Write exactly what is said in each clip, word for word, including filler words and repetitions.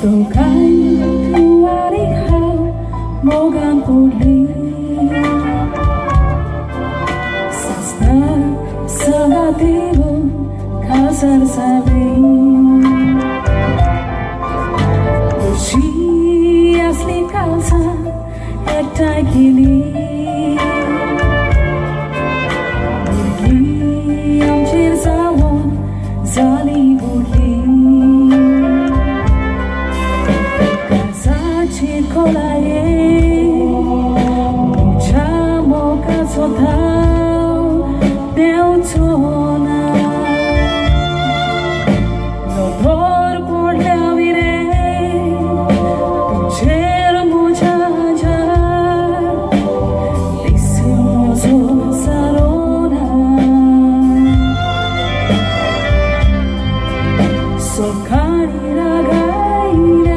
Tukai tuari hal mogan puli Sasta sagatiru kasar sabi Ushi asli kalsa ekta gili Birgi amchir zawon zali buli Kolaye, chamo kasotao deutona, dolor por la vire, tucher muchacha, lisimoso sarona, sokari ragaira.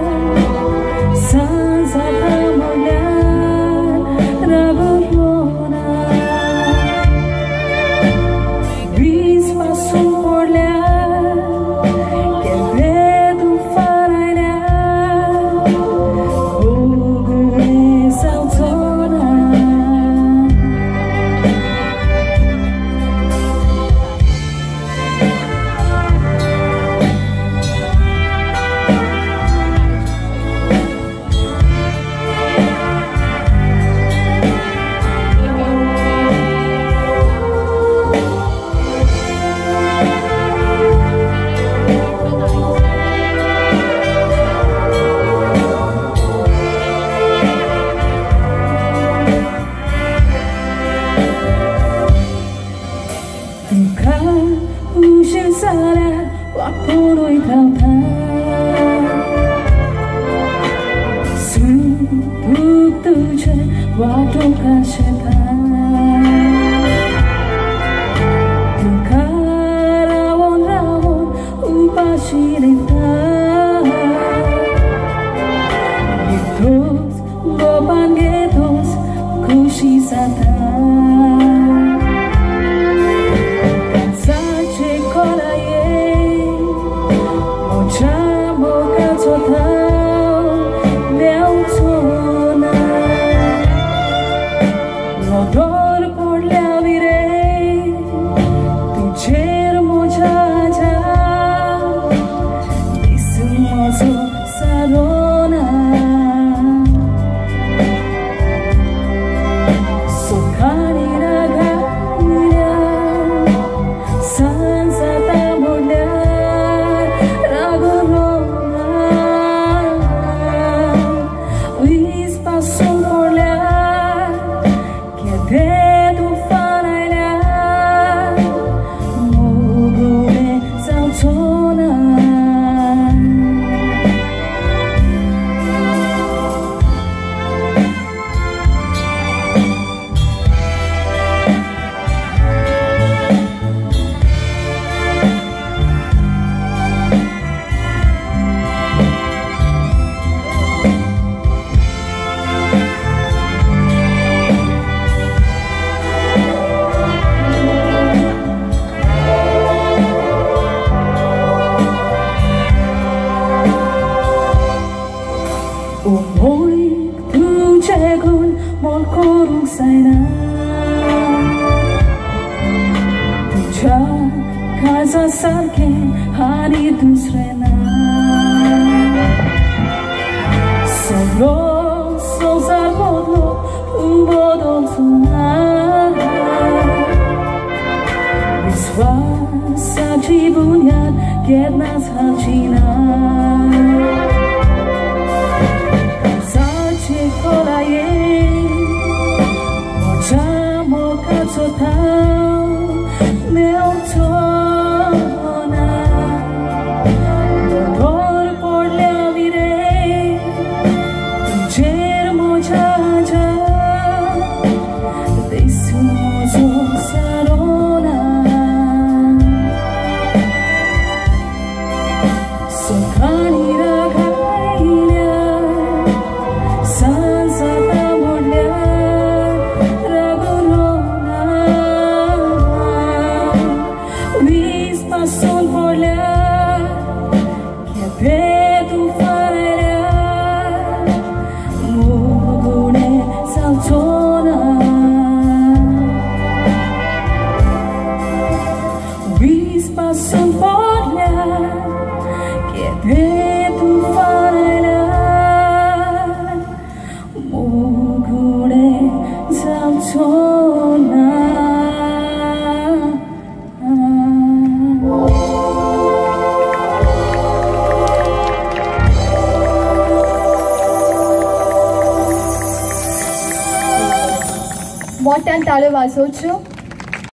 Sara wapuno itapa Suduk tuje waktu kaseta Duka rawon-rawon upashirita Gitos gopan getos kushi sata Dolor por la viré, tucher muchacha, lisimoso sarona, sokari ragaira, sansa tamulya, ragorona, uis paso por la Dedo farayla mogule saltona Umoi tu cegun mol korung saina Tuja kaza sarke hari dusrena Solo sozar bodlo bodol suna Viswas saji bunyad gernas halchina Kolaye, mochamo kasotao meotona, dolor por la viré, tucher muchacha, lisimoso sarona, sokari ragaira. Sol por la que tu tufanan mugure zamchona. मोठ्यान ताळ्यो वाजोवच्यो.